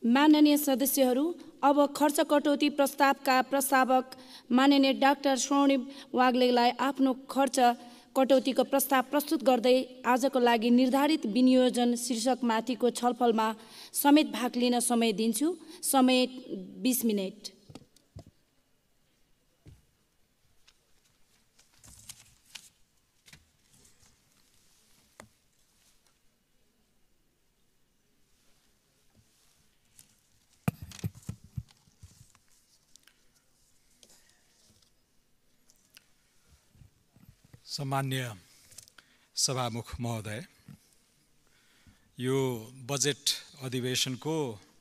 माननीय सदस्यहरू, अब खर्च कटौती प्रस्तावका प्रस्तावक माननीय डाक्टर स्वर्णिम वाग्लेलाई आफ्नो खर्च कटौतीको प्रस्ताव प्रस्तुत गर्दै आजको लागि निर्धारित विनियोजन शीर्षकमाथिको छलफलमा समेत भाग लिन समय दिन्छु। समय 20 मिनेट। सम्मान्य सभामुख महोदय, यो बजेट अधिवेशनको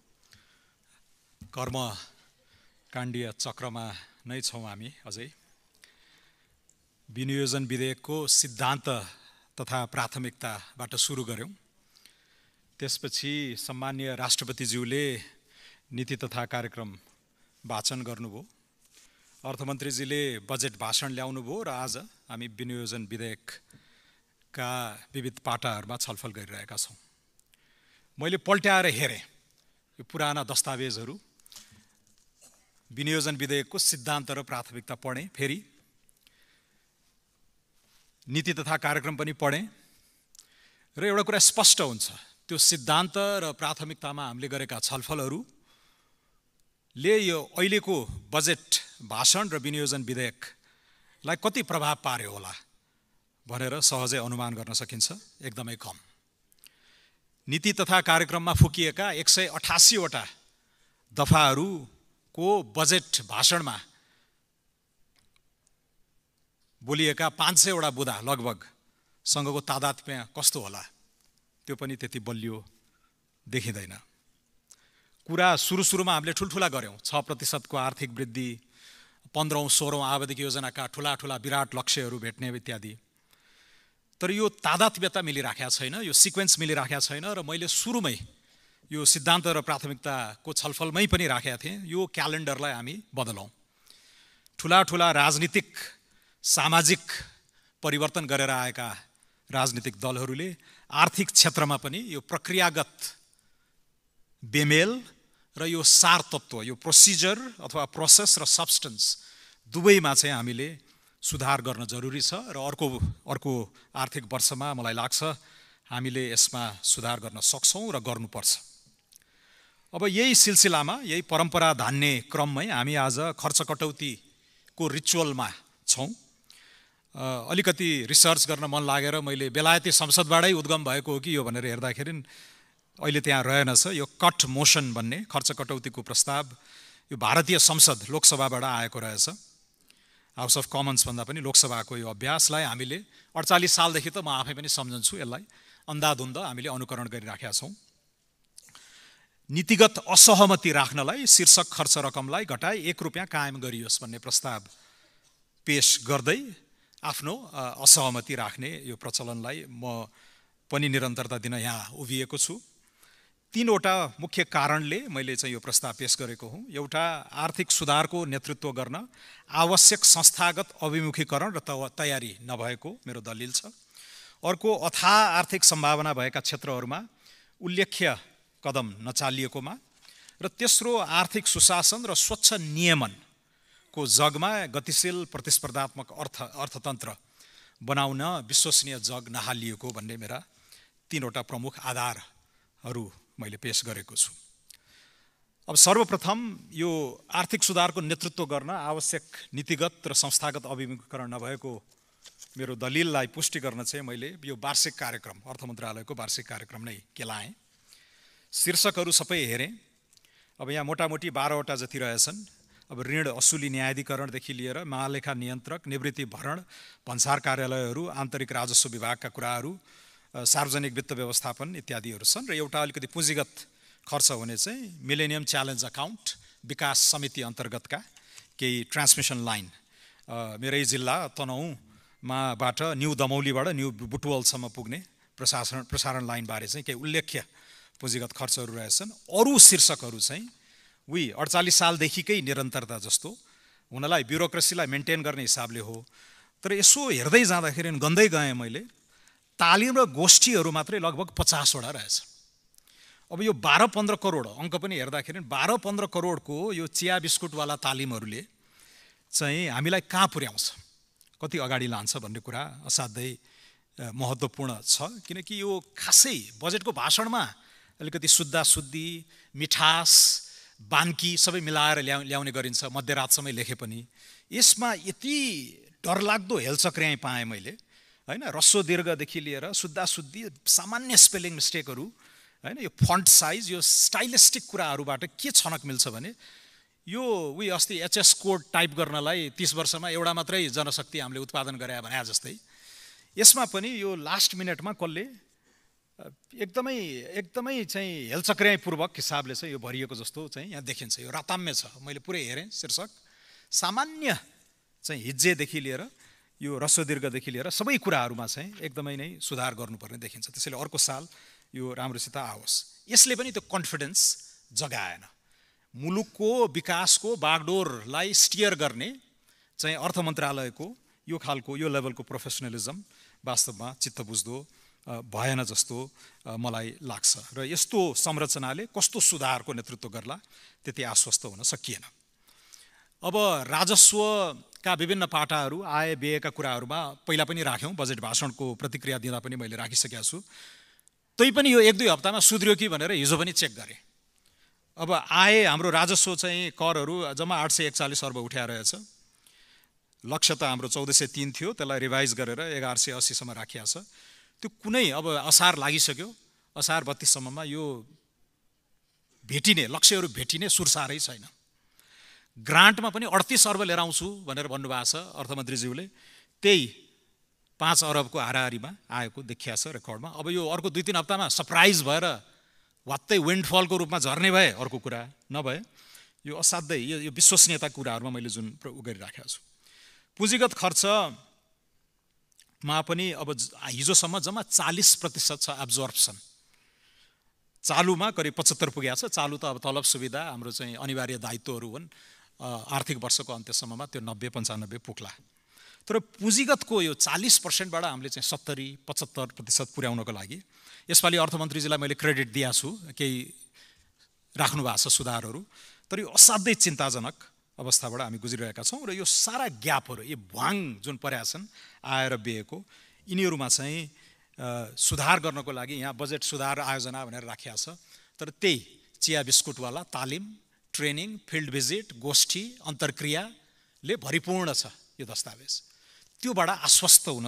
कर्मकाण्डीय चक्रमा नै छौँ हामी अझै। विनियोजन विधेयकको सिद्धान्त तथा प्राथमिकताबाट सुरु गर्यौँ। त्यसपछि सम्मान्य राष्ट्रपतिज्यूले नीति तथा कार्यक्रम वाचन गर्नुभयो, अर्थमन्त्रीजीले बजेट भाषण ल्याउनुभयो र आज हामी विनियोजन विधेयकका विविध पाटाहरूमा छलफल गरिरहेका छौँ। मैले पल्ट्याएर हेरेँ यो पुराना दस्तावेजहरू, विनियोजन विधेयकको सिद्धान्त र प्राथमिकता पढेँ, फेरि नीति तथा कार्यक्रम पनि पढेँ र एउटा कुरा स्पष्ट हुन्छ, त्यो सिद्धान्त र प्राथमिकतामा हामीले गरेका छलफलहरूले यो अहिलेको बजेट भाषण र विनियोजन विधेयकलाई कति प्रभाव पार्यो होला भनेर सहजै अनुमान गर्न सकिन्छ, एकदमै कम। नीति तथा कार्यक्रममा फुकिएका 188 वटा दफाहरूको बजेट भाषणमा बोलिएका 500 वटा बुँदा लगभग सँगको तादात्म्य कस्तो होला, त्यो पनि त्यति बलियो देखिँदैन। कुरा सुरुमा हामीले ठुल्ठुला गऱ्यौँ, 6% को आर्थिक वृद्धि, 15औं 16औं आवधिक योजनाका ठुला विराट लक्ष्यहरू भेट्ने इत्यादि। तर यो तादात्म्यता मिलिराखेको छैन, यो सिक्वेन्स मिलिराखेको छैन र मैले सुरुमै यो सिद्धान्त र प्राथमिकताको छलफलमै पनि राखेका थिएँ, यो क्यालेन्डरलाई हामी बदलौँ। ठुला राजनीतिक सामाजिक परिवर्तन गरेर आएका राजनीतिक दलहरूले आर्थिक क्षेत्रमा पनि यो प्रक्रियागत बेमेल र यो सार तत्त्व, यो प्रोसिजर अथवा प्रोसेस र सब्स्टेन्स दुवैमा चाहिँ हामीले सुधार गर्न जरुरी छ र अर्को आर्थिक वर्षमा मलाई लाग्छ हामीले यसमा सुधार गर्न सक्छौँ र गर्नुपर्छ। अब यही सिलसिलामा, यही परम्परा धान्ने क्रममै हामी आज खर्च कटौतीको रिचुअलमा छौँ। अलिकति रिसर्च गर्न मन लागेर मैले बेलायती संसदबाटै उद्गम भएको हो कि यो भनेर हेर्दाखेरि अहिले त्यहाँ रहेनछ। यो कट मोसन भन्ने खर्च कटौतीको प्रस्ताव यो भारतीय संसद लोकसभाबाट आएको रहेछ। हाउस अफ कमन्स भन्दा पनि लोकसभाको यो अभ्यासलाई हामीले 48 सालदेखि त म आफै पनि सम्झन्छु, यसलाई अन्धाधुन्ध हामीले अनुकरण गरिराखेका छौँ। नीतिगत असहमति राख्नलाई शीर्षक खर्च रकमलाई घटाई 1 रुपियाँ कायम गरियोस् भन्ने प्रस्ताव पेश गर्दै आफ्नो असहमति राख्ने यो प्रचलनलाई म पनि निरन्तरता दिन यहाँ उभिएको छु। 3 वटा मुख्य कारणले मैले चाहिँ यो प्रस्ताव पेश गरेको हुँ। एउटा, आर्थिक सुधारको नेतृत्व गर्न आवश्यक संस्थागत अभिमुखीकरण र तयारी नभएको मेरो दलिल छ। अर्को, अथाह आर्थिक सम्भावना भएका क्षेत्रहरूमा उल्लेख्य कदम नचालिएकोमा। र तेस्रो, आर्थिक सुशासन र स्वच्छ नियमनको जगमा गतिशील प्रतिस्पर्धात्मक अर्थतन्त्र बनाउन विश्वसनीय जग नहालिएको भन्ने मेरा 3 वटा प्रमुख आधारहरू मैले पेश गरेको छु। अब सर्वप्रथम यो आर्थिक सुधारको नेतृत्व गर्न आवश्यक नीतिगत र संस्थागत अभिमुखीकरण नभएको मेरो दलिललाई पुष्टि गर्न चाहिँ मैले यो वार्षिक कार्यक्रम, अर्थ मन्त्रालयको वार्षिक कार्यक्रम नै केलाएँ। शीर्षकहरू सबै हेरेँ। अब यहाँ मोटामोटी 12 वटा जति रहेछन्। अब ऋण असुली न्यायाधिकरणदेखि लिएर महालेखा नियन्त्रक, निवृत्ति भरण, भन्सार कार्यालयहरू, आन्तरिक राजस्व विभागका कुराहरू, सार्वजनिक वित्त व्यवस्थापन इत्यादिहरू छन्। र एउटा अलिकति पुँजीगत खर्च हुने चाहिँ मिलेनियम च्यालेन्ज अकाउन्ट, विकास समिति अन्तर्गतका केही ट्रान्समिसन लाइन, मेरै जिल्ला तनहुँबाट न्यू दमौलीबाट न्यू बुटवलसम्म पुग्ने प्रसारण लाइनबारे चाहिँ केही उल्लेख्य पुँजीगत खर्चहरू रहेछन्। अरू शीर्षकहरू चाहिँ 48 सालदेखिकै निरन्तरता जस्तो हुनलाई ब्युरोक्रेसीलाई मेन्टेन गर्ने हिसाबले हो। तर यसो हेर्दै जाँदाखेरि गन्दै गएँ मैले, तालिम र गोष्ठीहरू मात्रै लगभग 50 वटा रहेछ। अब यो 12-15 करोड अङ्क पनि हेर्दाखेरि 12-15 करोडको यो चिया बिस्कुटवाला तालिमहरूले चाहिँ हामीलाई कहाँ पुर्याउँछ, कति अगाडि लान्छ भन्ने कुरा असाध्यै महत्त्वपूर्ण छ। किनकि यो खासै बजेटको भाषणमा अलिकति शुद्धाशुद्धि, मिठास, बान्की सबै मिलाएर ल्याउने गरिन्छ, मध्यरातसम्म लेखे पनि। यसमा यति डरलाग्दो हेलचक्र्याइ पाएँ मैले, होइन? ह्रस्व दीर्घदेखि लिएर शुद्धाशुद्धि, सामान्य स्पेलिङ मिस्टेकहरू, होइन? यो फन्ट साइज, यो स्टाइलिस्टिक कुराहरूबाट के छनक मिल्छ भने यो उही अस्ति एचएस कोड टाइप गर्नलाई 30 वर्षमा एउटा मात्रै जनशक्ति हामीले उत्पादन गरे भने जस्तै यसमा पनि यो लास्ट मिनटमा कसले एकदमै चाहिँ हेलचक्र्याइपूर्वक हिसाबले चाहिँ यो भरिएको जस्तो चाहिँ यहाँ देखिन्छ। यो राताम्य छ, मैले पुरै हेरेँ शीर्षक। सामान्य चाहिँ हिज्जेदेखि लिएर यो ह्रस्व दीर्घदेखि लिएर सबै कुराहरूमा चाहिँ एकदमै नै सुधार गर्नुपर्ने देखिन्छ। त्यसैले अर्को साल यो राम्रोसित आओस्। यसले पनि त्यो कन्फिडेन्स जगाएन। मुलुकको विकासको बागडोरलाई स्टियर गर्ने चाहिँ अर्थ मन्त्रालयको यो खालको यो लेभलको प्रोफेसनलिजम वास्तवमा चित्त बुझ्दो भएन जस्तो मलाई लाग्छ। र यस्तो संरचनाले कस्तो सुधारको नेतृत्व गर्ला त्यति आश्वस्त हुन सकिएन। अब राजस्वका विभिन्न पाटाहरू, आय व्ययका कुराहरूमा पहिला पनि राख्यौँ, बजेट भाषणको प्रतिक्रिया दिँदा पनि मैले राखिसकेको छु। तैपनि यो 1-2 हप्तामा सुध्रियो कि भनेर हिजो पनि चेक गरेँ। अब आय हाम्रो राजस्व चाहिँ करहरू जम्मा 841 अर्ब उठाइरहेछ। लक्ष्य त हाम्रो 1403 थियो, त्यसलाई रिभाइज गरेर 1180 सम्म राखिएको छ। त्यो कुनै अब असार लागिसक्यो, असार 32 सम्ममा यो भेटिने लक्ष्यहरू भेटिने सुरसारै छैन। ग्रान्टमा पनि 38 अर्ब लिएर आउँछु भनेर भन्नुभएको छ अर्थमन्त्रीज्यूले, त्यही 5 अरबको हाराहारीमा आएको देखिया छ रेकर्डमा। अब यो अर्को 2-3 हप्तामा सरप्राइज भएर वात्तै विन्डफलको रूपमा झर्ने भए अर्को कुरा नभए यो असाध्यै यो विश्वसनीयता कुराहरूमा मैले जुन गरिराखेको छु। पुँजीगत खर्चमा पनि अब हिजोसम्म जम्मा 40% छ एब्जर्प्सन। चालुमा करिब 75 पुगेको छ। चालु त अब तलब सुविधा हाम्रो चाहिँ अनिवार्य दायित्वहरू हुन्। आर्थिक वर्षको अन्त्यसम्ममा त्यो 90-95 पुग्ला। तर पुँजीगतको यो 40%बाट हामीले चाहिँ 70-75% पुर्याउनको लागि यसपालि अर्थमन्त्रीजीलाई मैले क्रेडिट दिएको छु, केही राख्नु भएको छ सुधारहरू। तर यो असाध्यै चिन्ताजनक अवस्थाबाट हामी गुज्रिरहेका छौँ। र यो सारा ग्यापहरू, यो भ्वाङ जुन परेका छन् आय र व्ययको, यिनीहरूमा चाहिँ सुधार गर्नको लागि यहाँ बजेट सुधार आयोजना भनेर राखिएको छ। तर त्यही चिया बिस्कुटवाला तालिम, ट्रेनिङ, फिल्ड भिजिट, गोष्ठी, अन्तर्क्रियाले भरिपूर्ण छ यो दस्तावेज। त्योबाट आश्वस्त हुन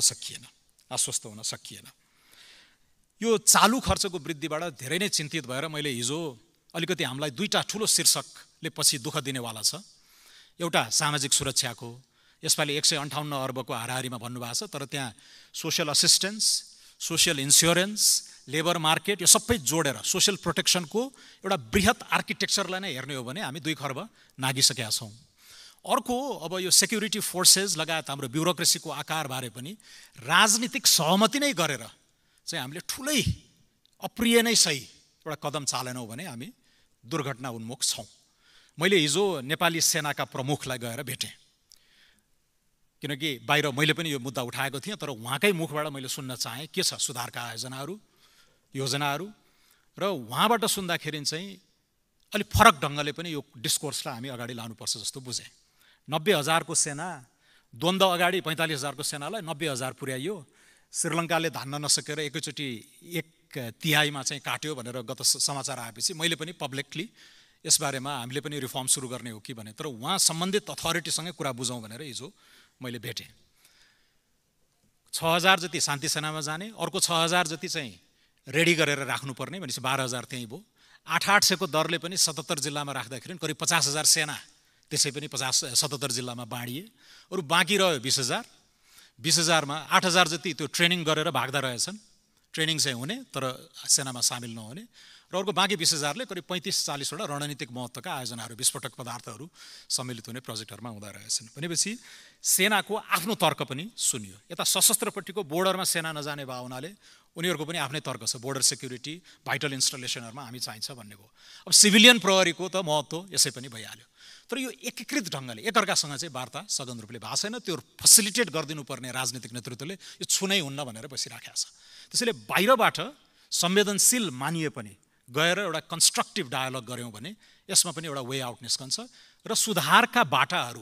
सकिएन। यो चालु खर्चको वृद्धिबाट धेरै नै चिन्तित भएर मैले हिजो अलिकति हामीलाई 2टा ठुलो शीर्षकले पछि दुःख दिनेवाला छ। एउटा सामाजिक सुरक्षाको, यसपालि 158 अर्बको हाराहारीमा भन्नुभएको छ। तर त्यहाँ social assistance, social insurance, labour market यो सबै जोडेर सोसियल प्रोटेक्सनको एउटा बृहत आर्किटेक्चरलाई नै हेर्ने हो भने हामी 2 खर्ब नागिसकेका छौँ। अर्को अब यो सेक्युरिटी फोर्सेस लगायत हाम्रो ब्युरोक्रेसीको आकारबारे पनि राजनीतिक सहमति नै गरेर चाहिँ हामीले ठुलै अप्रिय नै सही एउटा कदम चालेनौँ भने हामी दुर्घटना उन्मुख छौँ। मैले हिजो नेपाली सेनाका प्रमुखलाई गएर भेटेँ, किनकि बाहिर मैले पनि यो मुद्दा उठाएको थिएँ। तर उहाँकै मुखबाट मैले सुन्न चाहेँ के छ सुधारका योजनाहरू, र उहाँबाट सुन्दाखेरि चाहिँ अलिक फरक ढङ्गले पनि यो डिस्कोर्सलाई हामी अगाडि लानुपर्छ जस्तो बुझेँ। 90,000को सेना, द्वन्द्व अगाडि 45,000को सेनालाई 90,000 पुर्याइयो। श्रीलङ्काले धान्न नसकेर एकैचोटि 1/3 चाहिँ काट्यो भनेर गत समाचार आएपछि मैले पनि पब्लिकली यसबारेमा हामीले पनि रिफर्म सुरु गर्ने हो कि भने, तर उहाँ सम्बन्धित अथोरिटीसँगै कुरा बुझौँ भनेर हिजो मैले भेटेँ। 6,000 जति शान्ति सेनामा जाने, अर्को 6,000 जति चाहिँ रेडी गरेर राख्नुपर्ने भनेपछि 12,000 त्यहीँ भयो। 800-800को दरले पनि 77 जिल्लामा राख्दाखेरि करिब 50,000 सेना त्यसै पनि 77 जिल्लामा बाँडिए। अरू बाँकी रह्यो 20,000। 20,000मा 8,000 जति त्यो ट्रेनिङ गरेर भाग्दा रहेछन्, ट्रेनिङ चाहिँ हुने तर सेनामा सामेल नहुने। र अर्को बाँकी 20,000ले करिब 35-40 वटा रणनीतिक महत्त्वका आयोजनाहरू, विस्फोटक पदार्थहरू सम्मिलित हुने प्रोजेक्टहरूमा हुँदा रहेछन्। भनेपछि सेनाको आफ्नो तर्क पनि सुनियो। यता सशस्त्रपट्टिको बोर्डरमा सेना नजाने भए हुनाले उनीहरूको पनि आफ्नै तर्क छ, बोर्डर सेक्युरिटी, भाइटल इन्स्टलेसनहरूमा हामी चाहिन्छ भन्ने भयो। अब सिभिलियन प्रहरीको त महत्त्व यसै पनि भइहाल्यो। तर यो एकीकृत ढङ्गले एकअर्कासँग चाहिँ वार्ता सघन रूपले भएको छैन। त्यो फेसिलिटेट गरिदिनुपर्ने राजनीतिक नेतृत्वले यो छुनै हुन्न भनेर बसिराखेको छ। त्यसैले बाहिरबाट संवेदनशील मानिए पनि गएर एउटा कन्स्ट्रक्टिभ डायलग गऱ्यौँ भने यसमा पनि एउटा वे आउट निस्कन्छ र सुधारका बाटाहरू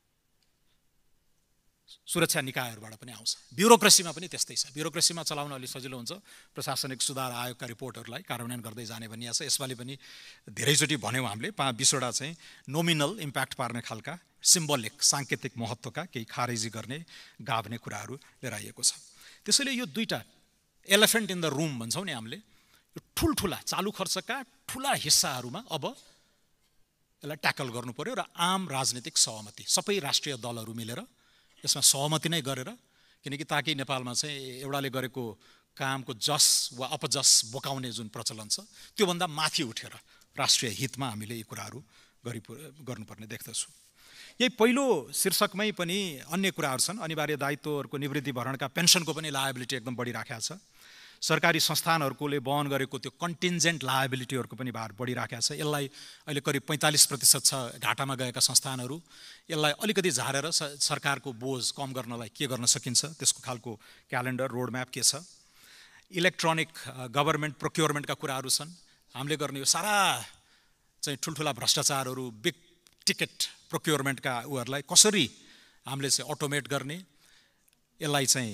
सुरक्षा निकायहरूबाट पनि आउँछ। ब्युरोक्रेसीमा पनि त्यस्तै छ। ब्युरोक्रेसीमा चलाउन अलि सजिलो हुन्छ। प्रशासनिक सुधार आयोगका रिपोर्टहरूलाई कार्यान्वयन गर्दै जाने भनिएको छ। यसपालि पनि धेरैचोटि भन्यौँ हामीले 5-20वटा चाहिँ नोमिनल इम्प्याक्ट पार्ने खालका सिम्बोलिक साङ्केतिक महत्त्वका केही खारेजी गर्ने गाभ्ने कुराहरू लिएर आइएको छ। त्यसैले यो दुईटा एलिफेन्ट इन द रुम भन्छौँ नि हामीले, यो ठुल्ठुला चालु खर्चका ठुला हिस्साहरूमा अब यसलाई ट्याकल गर्नु पर्यो र आम राजनीतिक सहमति सबै राष्ट्रिय दलहरू मिलेर यसमा सहमति नै गरेर, किनकि ताकि नेपालमा चाहिँ एउटाले गरेको कामको जस वा अपजस बोकाउने जुन प्रचलन छ त्योभन्दा माथि उठेर राष्ट्रिय हितमा हामीले यी कुराहरू गर्नुपर्ने देख्दछु। यही पहिलो शीर्षकमै पनि अन्य कुराहरू छन्। अनिवार्य दायित्वहरूको निवृत्ति भरणका पेन्सनको पनि लायबिलिटी एकदम बढिराखेको छ। सरकारी संस्थानहरूले वहन गरेको त्यो कन्टिन्जेन्ट लायबिलिटीहरूको पनि भार बढिराखेको छ। यसलाई अहिले करिब 45% छ घाटामा गएका संस्थानहरू। यसलाई अलिकति झारेर सरकारको बोझ कम गर्नलाई के गर्न सकिन्छ त्यसको खालको क्यालेन्डर रोडम्याप के छ। इलेक्ट्रोनिक गभर्मेन्ट प्रोक्योरमेन्टका कुराहरू छन्। हामीले गर्ने यो सारा चाहिँ ठुल्ठुला भ्रष्टाचारहरू बिग टिकट प्रोक्योरमेन्टका उहरूलाई कसरी हामीले चाहिँ अटोमेट गर्ने, यसलाई चाहिँ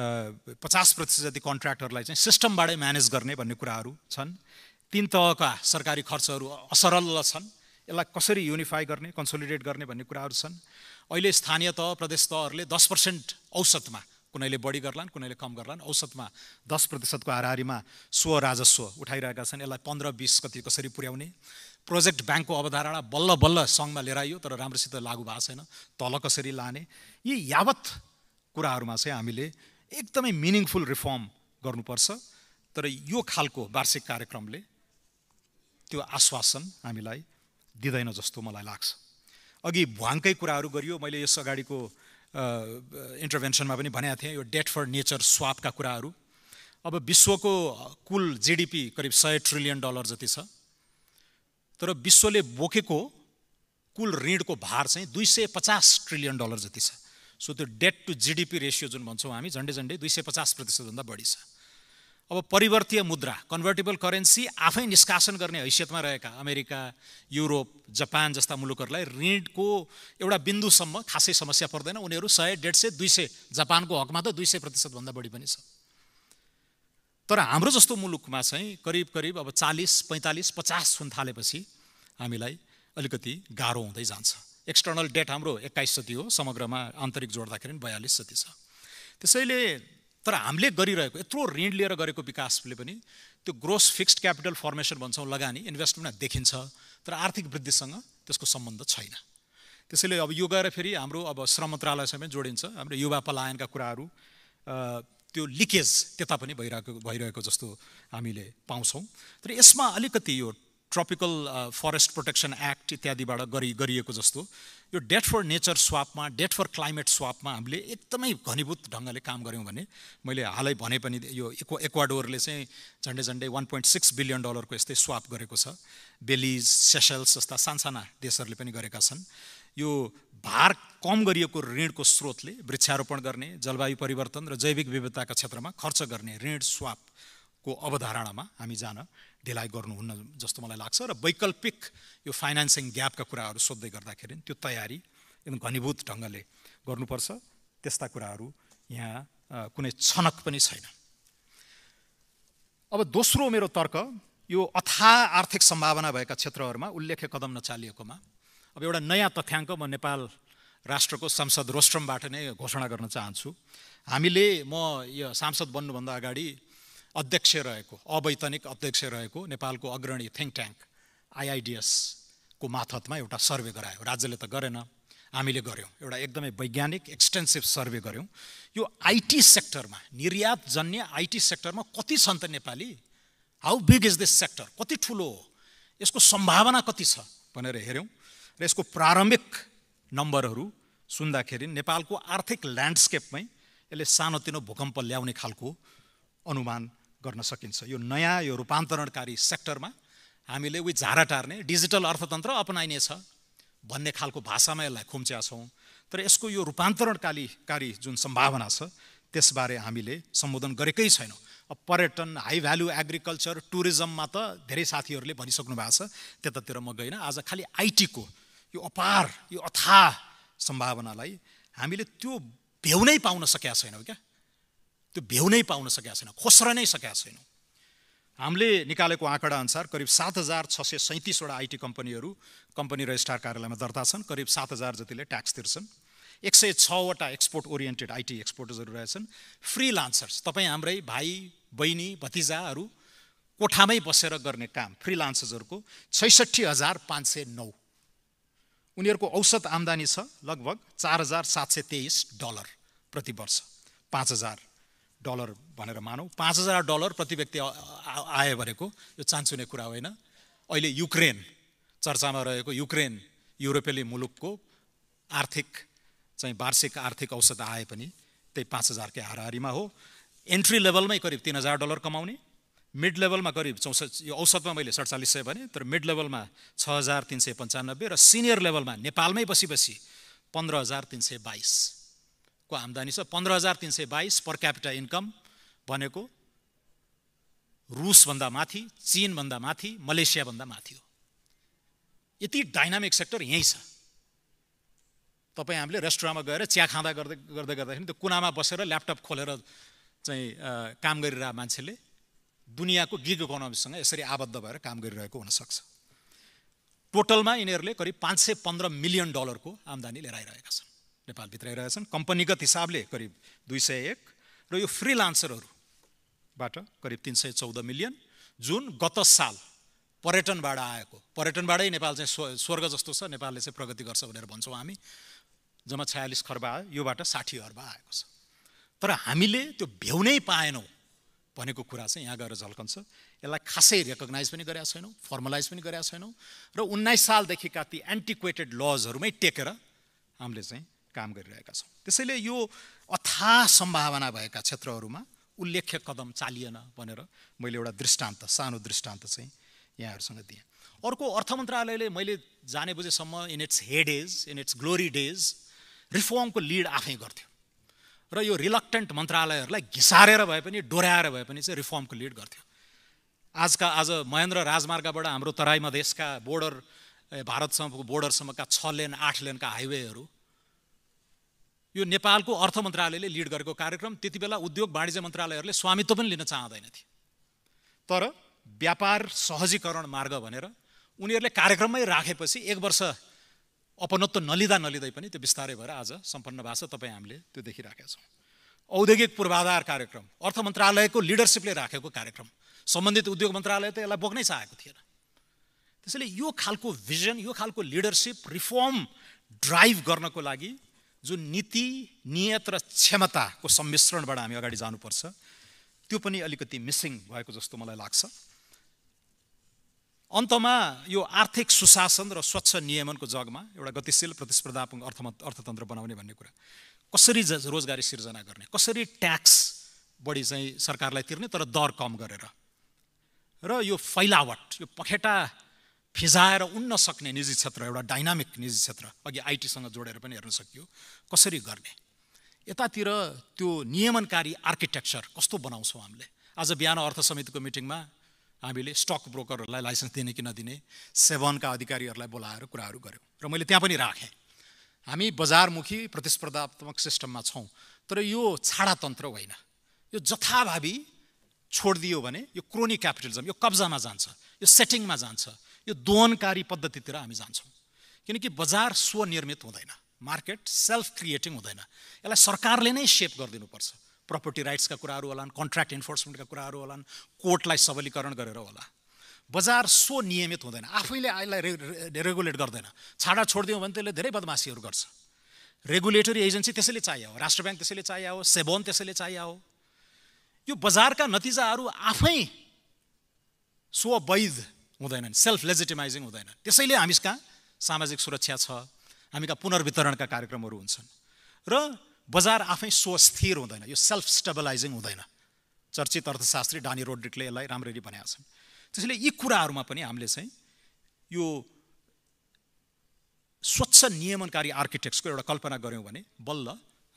50% जति कन्ट्र्याक्टहरूलाई चाहिँ सिस्टमबाटै म्यानेज गर्ने भन्ने कुराहरू छन्। 3 तहका सरकारी खर्चहरू असरल छन्, यसलाई कसरी युनिफाई गर्ने कन्सोलिडेट गर्ने भन्ने कुराहरू छन्। अहिले स्थानीय तह प्रदेश तहहरूले 10% औसतमा, कुनैले बढी गर्लान् कुनैले कम गर्लान्, औसतमा 10% को हाराहारीमा स्व राजस्व उठाइरहेका छन्। यसलाई 15-20 कति कसरी पुर्याउने। प्रोजेक्ट ब्याङ्कको अवधारणा बल्ल बल्ल सङ्घमा लिएर आइयो तर राम्रोसित लागू भएको छैन। तल कसरी लाने, यी यावत कुराहरूमा चाहिँ हामीले एकदमै मिनिङफुल रिफर्म गर्नुपर्छ। तर यो खालको वार्षिक कार्यक्रमले त्यो आश्वासन हामीलाई दिँदैन जस्तो मलाई लाग्छ। अघि भुवाङकै कुराहरू गरियो। मैले यस अगाडिको इन्टरभेन्सनमा पनि भनेको थिएँ यो डेट फर नेचर स्वापका कुराहरू। अब विश्वको कुल जीडीपी करिब $100 ट्रिलियन जति छ, तर विश्वले बोकेको कुल ऋणको भार चाहिँ $250 ट्रिलियन जति छ। सो त्यो डेट टु जीडीपी रेसियो जुन भन्छौँ हामी झन्डै झन्डै 250% भन्दा बढी छ। अब परिवर्तीय मुद्रा कन्भर्टेबल करेन्सी आफै निष्कासन गर्ने हैसियतमा रहेका अमेरिका, युरोप, जापान जस्ता मुलुकहरूलाई ऋणको एउटा बिन्दुसम्म खासै समस्या पर्दैन। उनीहरू 100, 150, 200, जापानको हकमा त 200% भन्दा बढी पनि छ। तर हाम्रो जस्तो मुलुकमा चाहिँ करिब अब 40, 45, 50 हुन थालेपछि हामीलाई अलिकति गाह्रो हुँदै जान्छ। एक्सटर्नल डेट हाम्रो 21 जति हो, समग्रमा आन्तरिक जोड्दाखेरि 42 जति छ। त्यसैले तर हामीले गरिरहेको यत्रो ऋण लिएर गरेको विकासले पनि त्यो ग्रोस फिक्स्ड क्यापिटल फर्मेसन भन्छौँ लगानी इन्भेस्टमेन्ट देखिन्छ, तर आर्थिक वृद्धिसँग त्यसको सम्बन्ध छैन। त्यसैले अब यो गएर फेरि हाम्रो अब श्रम मन्त्रालयसँग जोडिन्छ। हाम्रो युवा पलायनका कुराहरू त्यो लिकेज त्यता पनि भइरहेको जस्तो हामीले पाउँछौँ। तर यसमा अलिकति यो ट्रपिकल फरेस्ट प्रोटेक्सन एक्ट इत्यादिबाट गरिएको जस्तो यो डेट फर नेचर स्वापमा, डेट फर क्लाइमेट स्वापमा हामीले एकदमै घनीभूत ढङ्गले काम गऱ्यौँ भने, मैले हालै भने पनि यो इक्वाडोरले चाहिँ झन्डै $1.6 बिलियन को यस्तै स्वाप गरेको छ। बेलिज, सेशल्स जस्ता सानसाना देशहरूले पनि गरेका छन्। यो भार कम गरिएको ऋणको स्रोतले वृक्षारोपण गर्ने, जलवायु परिवर्तन र जैविक विविधताका क्षेत्रमा खर्च गर्ने ऋण स्वापको अवधारणामा हामी जान ढिलाइ गर्नुहुन्न जस्तो मलाई लाग्छ। र वैकल्पिक यो फाइनेन्सिङ ग्यापका कुराहरू सोध्दै गर्दाखेरि त्यो तयारी एकदम घनीभूत ढङ्गले गर्नुपर्छ। त्यस्ता कुराहरू यहाँ कुनै छनक पनि छैन। अब दोस्रो मेरो तर्क यो अथाह आर्थिक सम्भावना भएका क्षेत्रहरूमा उल्लेख्य कदम नचालिएकोमा अब एउटा नयाँ तथ्याङ्क म नेपाल राष्ट्रको संसद रोस्ट्रमबाट नै घोषणा गर्न चाहन्छु। हामीले म यो सांसद बन्नुभन्दा अगाडि अध्यक्ष रहेको, अवैतनिक अध्यक्ष रहेको नेपालको अग्रणी थिङ्क ट्याङ्क IIDS को मार्फतमा एउटा सर्वे गरायो। राज्यले त गरेन, हामीले गऱ्यौँ। एउटा एकदमै वैज्ञानिक एक्सटेन्सिभ सर्वे गऱ्यौँ। यो IT सेक्टरमा, निर्यात जन्य IT सेक्टरमा कति छन् त Nepali, how big is this sector, कति ठुलो हो, यसको सम्भावना कति छ भनेर हेऱ्यौँ। र यसको प्रारम्भिक नम्बरहरू सुन्दाखेरि नेपालको आर्थिक ल्यान्डस्केपमै यसले सानोतिनो भूकम्प ल्याउने खालको अनुमान गर्न सकिन्छ। यो नयाँ यो रूपान्तरणकारी सेक्टरमा हामीले उही झारा टार्ने डिजिटल अर्थतन्त्र अपनाइनेछ भन्ने खालको भाषामा यसलाई खुम्च्या छौँ। तर यसको यो रूपान्तरणकारी जुन सम्भावना छ त्यसबारे हामीले सम्बोधन गरेकै छैनौँ। पर्यटन, हाई भ्यालु एग्रिकल्चर, टुरिज्ममा त धेरै साथीहरूले भनिसक्नु भएको छ, त्यतातिर म गइनँ। आज खालि आइटीको यो अपार, यो अथाह सम्भावनालाई हामीले त्यो भ्याउनै पाउन सकेका छैनौँ क्या, त्यो भ्याउनै पाउन सकेका छैनौँ, खोस्र नै सकेका छैनौँ। हामीले निकालेको आँकडा अनुसार करिब 7,637वटा आइटी कम्पनीहरू कम्पनी रजिस्ट्रार कार्यालयमा दर्ता छन्। करिब 7,000 जतिले ट्याक्स तिर्छन्। 106वटा एक्सपोर्ट ओरिएन्टेड आइटी एक्सपोर्टर्सहरू रहेछन्। फ्रीलान्सर्स, तपाईँ हाम्रै भाइ बहिनी भतिजाहरू कोठामै बसेर गर्ने काम, फ्रीलान्सर्सहरूको 66,509। उनीहरूको औसत आम्दानी छ लगभग $4,723 प्रति वर्ष। $5,000 भनेर मानौँ। $5,000 प्रति व्यक्ति आयो भनेको यो चान्चुने कुरा होइन। अहिले युक्रेन, चर्चामा रहेको युक्रेन युरोपेली मुलुकको आर्थिक चाहिँ वार्षिक आर्थिक औसत आए पनि त्यही 5,000 के हाराहारीमा हो। एन्ट्री लेभलमै करिब $3,000 कमाउने, मिड लेभलमा करिब 64, यो औसतमा मैले 4,700 भने, तर मिड लेभलमा 6,395 र सिनियर लेभलमा नेपालमै बसी 15,322 को आम्दानी छ। 15,322 पर क्यापिटा इन्कम भनेको रुसभन्दा माथि, चीनभन्दा माथि, मलेसियाभन्दा माथि हो। यति डाइनामिक सेक्टर यहीँ छ। तपाईँ हामीले रेस्टुरेन्टमा गएर चिया खाँदा गर्दाखेरि त्यो कुनामा बसेर ल्यापटप खोलेर चाहिँ काम गरिरहेको मान्छेले दुनियाँको गिग इकोनोमीसँग यसरी आबद्ध भएर काम गरिरहेको हुनसक्छ। टोटलमा यिनीहरूले करिब $515 मिलियन को आम्दानी लिएर आइरहेका छन्, नेपालभित्र आइरहेछन्। कम्पनीगत हिसाबले करिब 201 र यो फ्रीलान्सरहरूबाट करिब 314 मिलियन, जुन गत साल पर्यटनबाट आएको, पर्यटनबाटै नेपाल चाहिँ स्वर्ग जस्तो छ, नेपालले चाहिँ प्रगति गर्छ भनेर भन्छौँ हामी। जम्मा 46 खर्ब आयो, योबाट 60 अर्ब आएको छ। तर हामीले त्यो भ्याउनै पाएनौँ भनेको कुरा चाहिँ यहाँ गएर झल्कन्छ। यसलाई खासै रेकग्नाइज पनि गरेका छैनौँ, फर्मलाइज पनि गरेका छैनौँ र 19 सालदेखिका ती एन्टिक्वेटेड लजहरूमै टेकेर हामीले चाहिँ काम गरिरहेका छौँ। त्यसैले यो अथाह सम्भावना भएका क्षेत्रहरूमा उल्लेख्य कदम चालिएन भनेर मैले एउटा दृष्टान्त, सानो दृष्टान्त चाहिँ यहाँहरूसँग दिएँ। अर्को, अर्थ मन्त्रालयले मैले जाने बुझेसम्म in its heydays, in its glory days रिफर्मको लिड आफै गर्थ्यो र यो रिलक्टेन्ट मन्त्रालयहरूलाई घिसारेर भए पनि, डोर्याएर भए पनि चाहिँ रिफर्मको लिड गर्थ्यो। आज महेन्द्र राजमार्गबाट हाम्रो तराई मधेसका बोर्डर, भारतसँगको बोर्डरसम्मका 6 लेन 8 लेनका हाइवेहरू यो नेपालको अर्थ मन्त्रालयले लिड गरेको कार्यक्रम। त्यति बेला उद्योग वाणिज्य मन्त्रालयहरूले स्वामित्व पनि लिन चाहँदैनथे, तर व्यापार सहजीकरण मार्ग भनेर उनीहरूले कार्यक्रममै राखेपछि 1 वर्ष अपनत्व नलिँदै पनि त्यो बिस्तारै भएर आज सम्पन्न भएको छ। तपाईँ हामीले त्यो देखिराखेका छौँ। औद्योगिक पूर्वाधार कार्यक्रम अर्थ मन्त्रालयको लिडरसिपले राखेको कार्यक्रम, सम्बन्धित उद्योग मन्त्रालय त यसलाई बोक्नै चाहेको थिएन। त्यसैले यो खालको भिजन, यो खालको लिडरसिप, रिफर्म ड्राइभ गर्नको लागि जुन नीति, नियत र क्षमताको सम्मिश्रणबाट हामी अगाडि जानुपर्छ, त्यो पनि अलिकति मिसिङ भएको जस्तो मलाई लाग्छ। अन्तमा यो आर्थिक सुशासन र स्वच्छ नियमनको जगमा एउटा गतिशील प्रतिस्पर्धात्मक अर्थतन्त्र बनाउने भन्ने कुरा, कसरी रोजगारी सिर्जना गर्ने, कसरी ट्याक्स बढी चाहिँ सरकारलाई तिर्ने तर दर कम गरेर, र यो फैलावट, यो पखेटा फिजाएर उड्न सक्ने निजी क्षेत्र, एउटा डाइनामिक निजी क्षेत्र, अघि आइटीसँग जोडेर पनि हेर्न सकियो, कसरी गर्ने। यतातिर त्यो नियमनकारी आर्किटेक्चर कस्तो बनाउँछौँ हामीले। आज बिहान अर्थ समितिको मिटिङमा हामीले स्टक ब्रोकरहरूलाई लाइसेन्स दिने कि नदिने, सेभनका अधिकारीहरूलाई बोलाएर कुराहरू गऱ्यौँ र मैले त्यहाँ पनि राखेँ। हामी बजारमुखी प्रतिस्पर्धात्मक सिस्टममा छौँ, तर यो छाडातन्त्र होइन। यो जथाभावी छोडिदियो भने यो क्रोनी क्यापिटलिजम, यो कब्जामा जान्छ, यो सेटिङमा जान्छ, यो दोहनकारी पद्धतितिर हामी जान्छौँ। किनकि बजार स्वनिर्मित हुँदैन, मार्केट सेल्फ क्रिएटिङ हुँदैन, यसलाई सरकारले नै सेप गरिदिनुपर्छ। प्रपर्टी राइट्सका कुराहरू होलान्, कन्ट्र्याक्ट इन्फोर्समेन्टका कुराहरू होलान्, कोर्टलाई सबलीकरण गरेर होला। बजार स्वनियमित हुँदैन, आफैले यसलाई रेगुलेट गर्दैन। छाडा छोडिदियो भने त्यसले धेरै बदमासीहरू गर्छ। रेगुलेटरी एजेन्सी त्यसैले चाहियो, राष्ट्र ब्याङ्क त्यसैले चाहियो, सेबोन त्यसैले चाहियो। यो बजारका नतिजाहरू आफै स्ववैध हुँदैनन्, सेल्फ लेजिटिमाइजिङ हुँदैन। त्यसैले हामी कहाँ सामाजिक सुरक्षा छ, हामी कहाँ पुनर्वितरणका कार्यक्रमहरू हुन्छन् र बजार आफै स्वस्थिर हुँदैन, यो सेल्फ स्टेबलाइजिङ हुँदैन। चर्चित अर्थशास्त्री डानी रोड्रिकले यसलाई राम्ररी भनेका छन्। त्यसैले यी कुराहरूमा पनि हामीले चाहिँ यो स्वच्छ नियमनकारी आर्किटेक्चरको एउटा कल्पना गऱ्यौँ भने बल्ल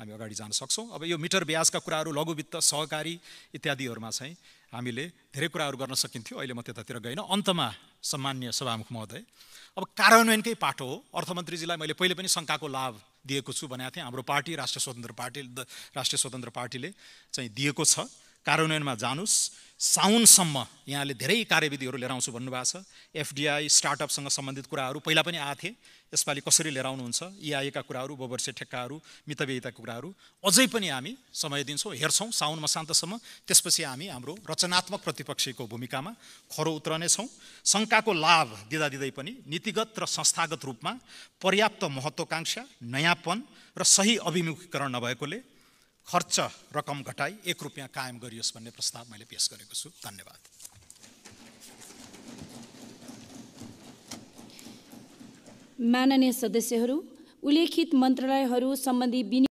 हामी अगाडि जान सक्छौँ। अब यो मिटर ब्याजका कुराहरू, लघु वित्त, सहकारी इत्यादिहरूमा चाहिँ हामीले धेरै कुराहरू गर्न सकिन्थ्यो। अहिले म त्यतातिर गइनँ। अन्तमा सम्माननीय सभामुख महोदय, अब कार्यान्वयनकै पाटो हो। अर्थमन्त्रीजीलाई मैले पहिले पनि शङ्काको लाभ दिएको छु भनेको थिएँ। हाम्रो पार्टी राष्ट्रिय स्वतन्त्र पार्टीले चाहिँ दिएको छ। कार्यान्वयनमा जानुस्। साउनसम्म यहाँले धेरै कार्यविधिहरू लिएर आउँछु भन्नुभएको छ। एफडिआई स्टार्टअपसँग सम्बन्धित कुराहरू पहिला पनि आएको थिए, यसपालि कसरी लिएर आउनुहुन्छ, इआईका कुराहरू, बोबर्से ठेक्काहरू, मितव्ययिताको कुराहरू अझै पनि हामी समय दिन्छौँ, हेर्छौँ साउन मसान्तसम्म। त्यसपछि हामी हाम्रो रचनात्मक प्रतिपक्षीको भूमिकामा खरो उत्रनेछौँ। शङ्काको लाभ दिँदै पनि नीतिगत र संस्थागत रूपमा पर्याप्त महत्त्वाकांक्षा, नयाँपन र सही अभिमुखीकरण नभएकोले खर्च रकम घटाई 1 रुपियाँ कायम गरियोस् भन्ने प्रस्ताव मैले पेश गरेको छु। धन्यवाद। माननीय सदस्यहरू, उल्लेखित मन्त्रालयहरू सम्बन्धी